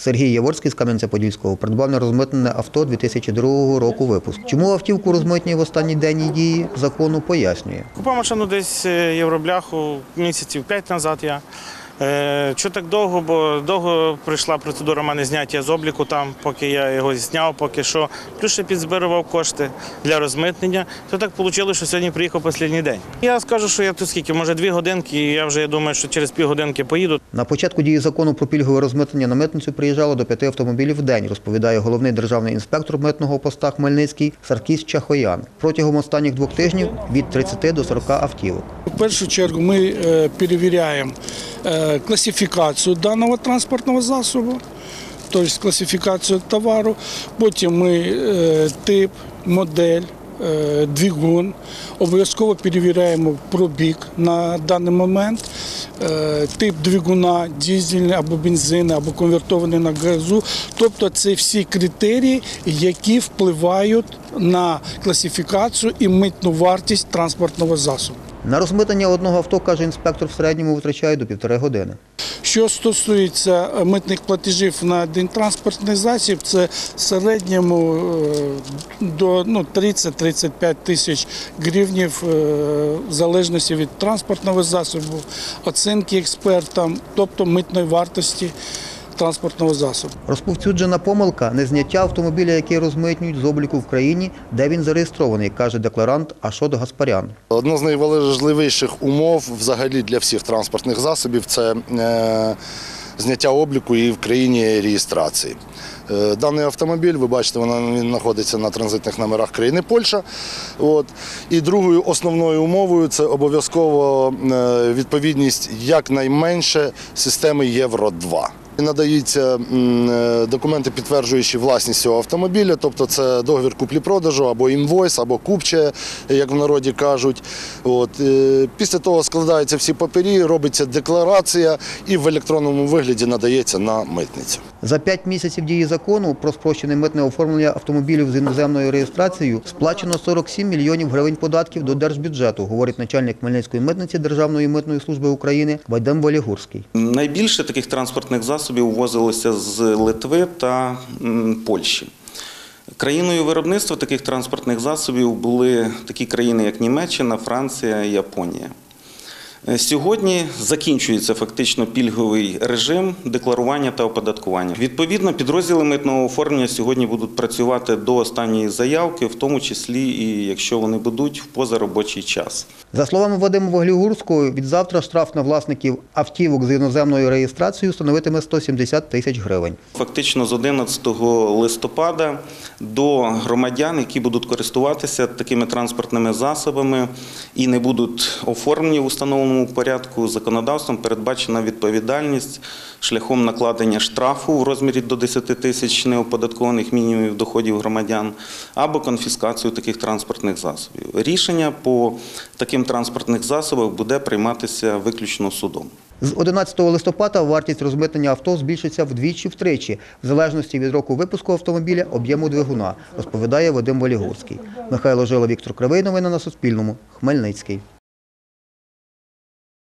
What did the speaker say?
Сергій Яворський з Кам'янця-Подільського придбав нерозмитнене авто 2002 року випуску. Чому автівку розмитнює в останній день її дії закону, пояснює. Купив машину десь євробляху місяців 5 назад я. Чого так довго, бо довго пройшла процедура в мене зняття з обліку там, поки я його зняв, поки що. Плюс ще підзбирував кошти для розмитнення. То так вийшло, що сьогодні приїхав останній день. Я скажу, що я тут скільки, може 2 годинки, і я вже думаю, що через півгодинки поїду. На початку дії закону про пільгове розмитнення на митницю приїжджало до 5 автомобілів в день, розповідає головний державний інспектор митного поста Хмельницький Саркіс Чахоян. Протягом останніх 2 тижнів від 30 до 40 автівок. В першу чергу ми перевіряємо класифікацію даного транспортного засобу, тобто класифікацію товару, потім ми тип, модель, двигун, обов'язково перевіряємо пробіг на даний момент, тип двигуна, дизельний або бензинний, або конвертований на газу. Тобто це всі критерії, які впливають на класифікацію і митну вартість транспортного засобу. На розмитнення одного авто, каже інспектор, в середньому витрачає до 1,5 години. Що стосується митних платежів на один транспортний засіб, це в середньому до 30-35 тисяч гривнів в залежності від транспортного засобу, оцінки експертам, тобто митної вартості транспортного засобу. Розповсюджена помилка – незняття автомобіля, який розмитнюють, з обліку в країні, де він зареєстрований, каже декларант Ашот Гаспарян. Одна з найважливіших умов взагалі для всіх транспортних засобів – це зняття обліку і в країні реєстрації. Даний автомобіль, ви бачите, він знаходиться на транзитних номерах країни Польща. І другою основною умовою – це обов'язково відповідність якнайменше системи Євро-2. Надаються документи, підтверджуючи власність цього автомобіля, тобто це договір куплі-продажу або інвойс, або купче, як в народі кажуть. Після того складаються всі папері, робиться декларація і в електронному вигляді надається на митницю. За 5 місяців дії закону про спрощене митне оформлення автомобілів з іноземною реєстрацією сплачено 47 мільйонів гривень податків до держбюджету, говорить начальник Хмельницької митниці Державної митної служби України Вадим Валігурський. Найбільше таких транспортних засобів ввозилося з Литви та Польщі. Країною виробництва таких транспортних засобів були такі країни, як Німеччина, Франція, Японія. Сьогодні закінчується фактично пільговий режим декларування та оподаткування. Відповідно, підрозділи митного оформлення сьогодні будуть працювати до останньої заявки, в тому числі і якщо вони будуть в позаробочий час. За словами Вадима Валігурського, від завтра штраф на власників автівок з іноземною реєстрацією становитиме 170 тисяч гривень. Фактично з 11 листопада до громадян, які будуть користуватися такими транспортними засобами і не будуть оформлені в установленому порядку, законодавством передбачена відповідальність шляхом накладення штрафу в розмірі до 10 тисяч неоподаткованих мінімумів доходів громадян або конфіскацію таких транспортних засобів. Рішення по таким транспортних засобам буде прийматися виключно судом. З 11 листопада вартість розмитнення авто збільшиться вдвічі-втричі, в залежності від року випуску автомобіля, об'єму двигуна, розповідає Вадим Валігурський. Михайло Жила, Віктор Кривий. Новини на Суспільному. Хмельницький.